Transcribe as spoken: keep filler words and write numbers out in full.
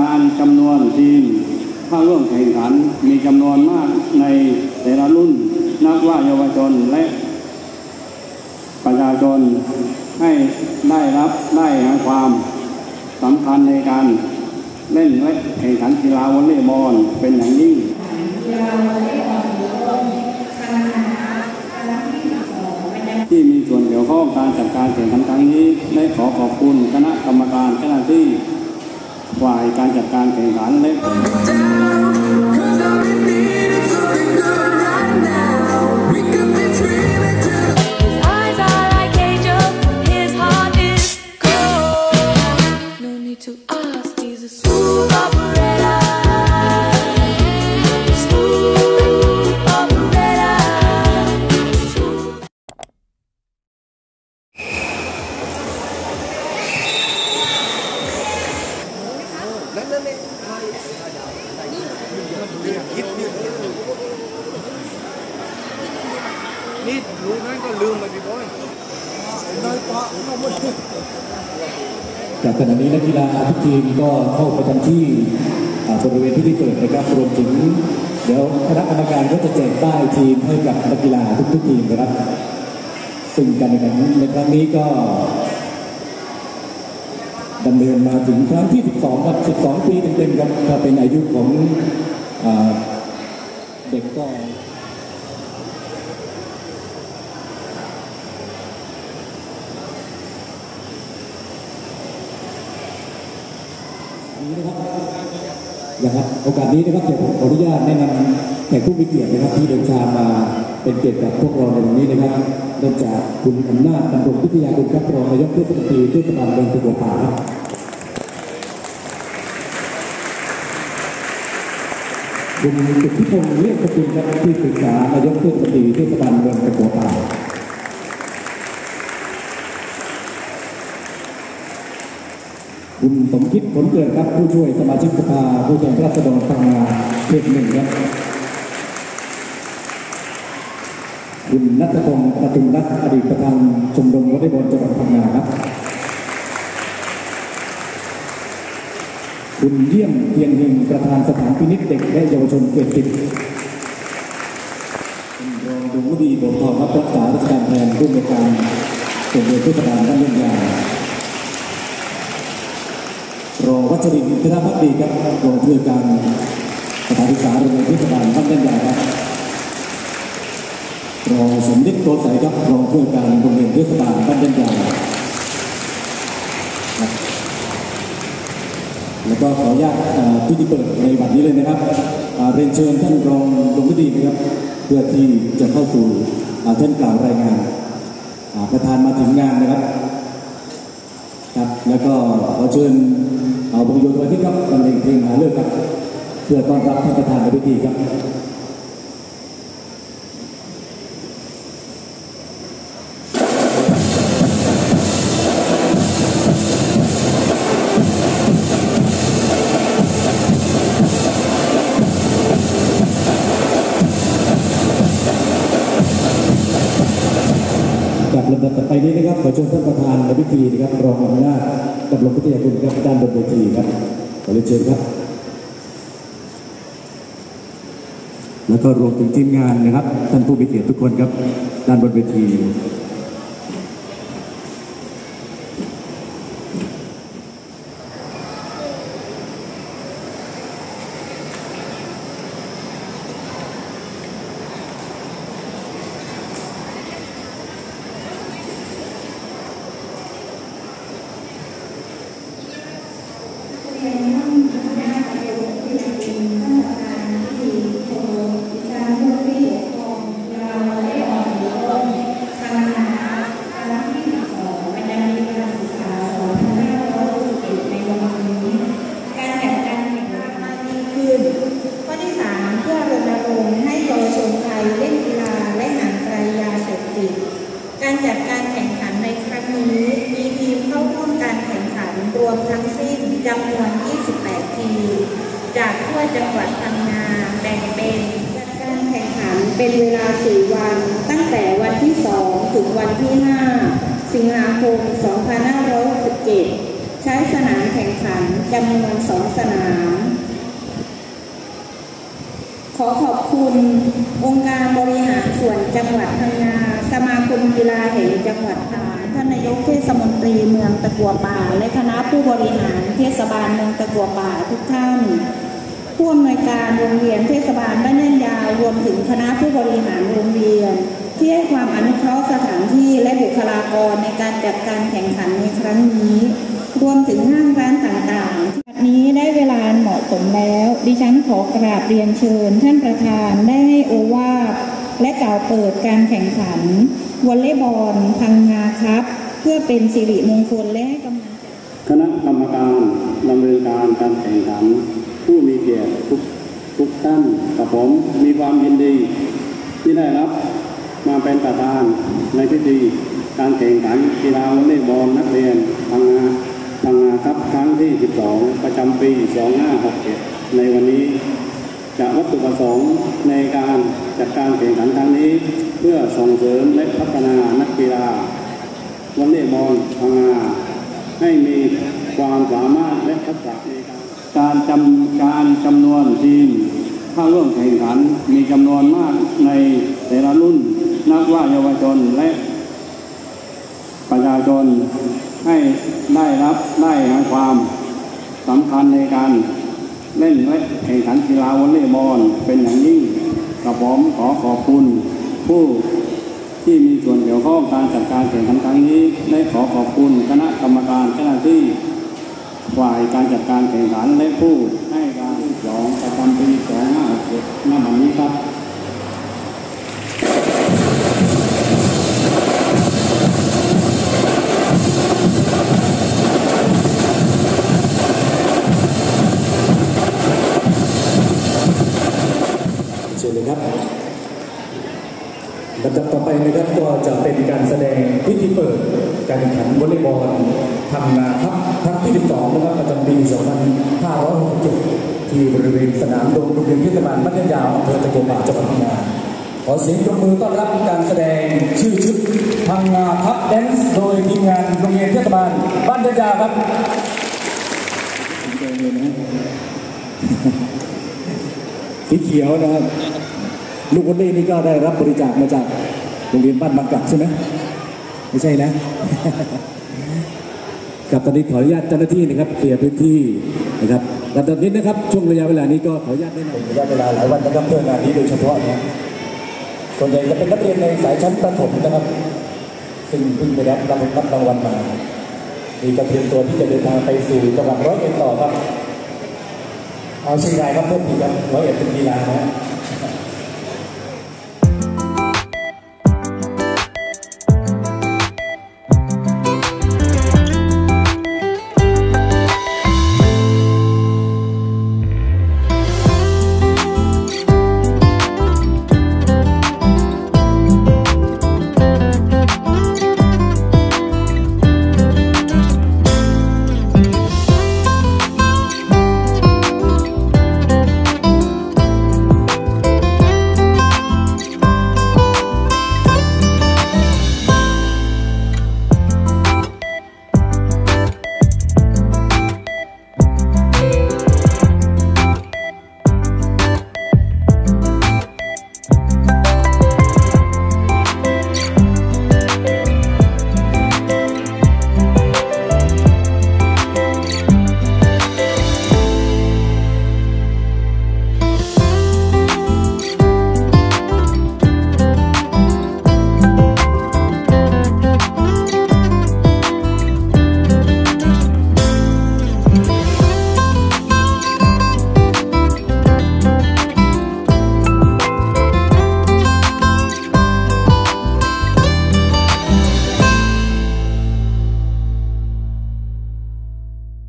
านจำนวนทีมเข้าร่วมแข่งขันมีจำนวนมากในแต่ละรุ่นนับว่าเยาวชนและประชาชนให้ได้รับได้หาความสำคัญในการเล่นและแข่งขันกีฬาวอลเลย์บอลเป็นอย่างยิ่งที่มีส่วนเกี่ยวข้องการจัดการแข่งขันครั้งนี้ได้ขอขอบคุณคณะกรรมการเจ้าหน้าที่ฝ่ายการจัดการแข่งขันและนี่รู้นั่นก็ลืมไปพี่บอยจากขณะนี้นักกีฬาทุกทีมก็เข้าไปทำที่บริเวณที่ที่เปิดนะครับรวมถึงเดี๋ยวคณะกรรมการก็จะแจกป้ายทีมให้กับนักกีฬาทุกๆทีมนะครับซึ่งการแข่งขันในครั้งนี้ก็ดำเนินมาถึงครั้งที่สิบสองครับสิบสองปีเต็มๆครับถ้าเป็นอายุของเด็กก็นะครับโอกาสนี้นะครับเดี๋ยวผมขออนุญาตแนะนำแขกผู้มีเกียรตินะครับที่เดินทางมาเป็นเกียรติกับพวกเราในวันนี้นะครับเริ่มจากคุณอำนาจดำรงพิทยากุลครับรองนายกเทศมนตรีเทศบาลเมืองตะกัวป่าครับคุณสุทธิพงษ์เรียกสกุลครับที่ปรึกษานายกเทศมนตรีเทศบาลเมืองตะกัวป่าคุณสมคิดผลเกิดครับผู้ช่วยสมาชิกสภาผู้แทนราษฎรพังงาเขตหนึ่งครับคุณณัฐพงศ์ประทุมรัตน์อดีตประธานชมรมวอลเลย์บอลจังหวัดพังงาครับคุณเยี่ยมเทียนเฮงประธานสถานพินิจเด็กและเยาวชนเขตสิบคุณรองดวงวดีโบทองครับรักษาราชการแทนผู้อำนวยการโรงเรียนเทศบาลบ้านเมืองยารองวัชรินทร์อินทรภักดีครับรองผู้อำนวยการสถานศึกษาโรงเรียนเทศบาลบ้านเมืองยาครับรองสมเด็จโตใสครับรองผู้อำนวยการโรงเรียนเทศบาลบ้านเมืองยาแล้วก็ขออนุญาตพิธีเปิดในวันนี้เลยนะครับเรียนเชิญท่านรองดวงวดีนะครับเพื่อที่จะเข้าสู่ท่านกล่าวรายงานประธานมาถึงงานนะครับครับแล้วก็ขอเชิญเอาบุญโยธวาทิตครับบรรเลงเพลงหาเลิกครับเพื่อต้อนรับท่านประธานในพิธีครับลำดับต่อไปนี้นะครับขอเชิญท่านประธานในพิธีนะครับรองอำนาจดำรงพิทยากุลครับด้านบนเวทีครับขอเรียนเชิญครับแล้วก็รวมถึงทีมงานนะครับท่านผู้มีเกียรติทุกคนครับด้านบนเวทีการจัดการแข่งขันในครั้งนี้มีทีมเข้าร่วมการแข่งขันรวมทั้งสิ้นจำนวนยี่สิบแปดทีมจากทั่วจังหวัดพังงาแบ่งเป็นการแข่งขันเป็นเวลาสี่วันตั้งแต่วันที่สองถึงวันที่ห้าสิงหาคมสองพันห้าร้อยหกสิบเจ็ดใช้สนามแข่งขันจำนวนสองสนามคุณองค์การบริหารส่วนจังหวัดพังงาสมาคมกีฬาแห่งจังหวัดพังงาท่านนายกเทศมนตรีเมืองตะกัวป่าและคณะผู้บริหารเทศบาลเมืองตะกัวป่าทุกท่านผู้อำนวยการโรงเรียนเทศบาลบ้านย่านยาวรวมถึงคณะผู้บริหารโรงเรียนที่ให้ความอนุเคราะห์สถานที่และบุคลากรในการจัดการแข่งขันในครั้งนี้รวมถึงห้างร้านต่างๆที่นี้ได้เวลาเหมาะสมแล้วดิฉันขอกราบเรียนเชิญท่านประธานได้ให้โอวาทและกล่าวเปิดการแข่งขันวอลเลย์บอลพังงาครับเพื่อเป็นสิริมงคลและให้กำลังใจคณะกรรมการดำเนินการการแข่งขันผู้มีเกียรติทุกทุกท่านกับผมมีความยินดีที่ได้รับมาเป็นประธานในพิธีการแข่งขันกีฬาวอลเลย์บอลนักเรียนพังงาพังงาครับครั้งที่สิบสองประจำปีสองพันห้าร้อยหกสิบเจ็ดในวันนี้จากวัตถุประสงค์ในการจัดการแข่งขันครั้งนี้เพื่อส่งเสริมและพัฒนานักกีฬาวอลเลย์บอลพังงาให้มีความสามารถและทักษะในการการจำการจำนวนทีมเข้าร่วมแข่งขันมีจำนวนมากในแต่ละรุ่นนักว่าเยาวชนและประชาชนให้ได้รับได้ความสำคัญในการเล่นและแข่งขันกีฬาวอลเลย์บอลเป็นอย่างยิ่งกับผมขอขอบคุณผู้ที่มีส่วนเกี่ยวข้องการจัดการแข่งขันครั้งนี้และขอขอบคุณคณะกรรมการเจ้าหน้าที่ฝ่ายการจัดการแข่งขันและผู้ให้การที่สองประจำปีสองพันห้าร้อยหกสิบเจ็ดณ บัดนี้ครับเชิญเลยครับลำดับต่อไปนะครับก็จะเป็นการแสดงพิธีเปิดการแข่งขันวอลเลย์บอลพังงาครับครั้งที่สิบสองนะครับประจำปีสองพันห้าร้อยหกสิบเจ็ดที่บริเวณสนามโรงเรียนเทศบาลบ้านย่านยาวอำเภอตะกัวป่าจังหวัดพังงาขอเสียงปรบมือต้อนรับการแสดงชื่อชุดพังงาครับแดนซ์โดยทีมงานโรงเรียนเทศบาลบ้านย่านยาวครับสีเขียวนะครับลูกวอลเลย์นี่ก็ได้รับบริจาคมาจากโรงเรียนบ้านบางกลับใช่ไหมไม่ใช่นะกับตอนนี้ขออนุญาตเจ้าหน้าที่นะครับเคลียร์พื้นที่นะครับแต่ตอนนี้นะครับช่วงระยะเวลานี้ก็ขออนุญาตได้หน่อยระยะเวลาหลายวันนะครับเพื่องานนี้โดยเฉพาะนะส่วนใหญ่จะเป็นนักเรียนในสายชั้นประถมนะครับซึ่งเพิ่งไปได้รับรับรางวัลมามีการเตรียมตัวที่จะเดินทางไปสู่จังหวัดร้อยเอ็ดต่อครับเอาเชียงรายครับเพื่อนพี่ครับร้อยเอ็ดเป็นกีฬานะ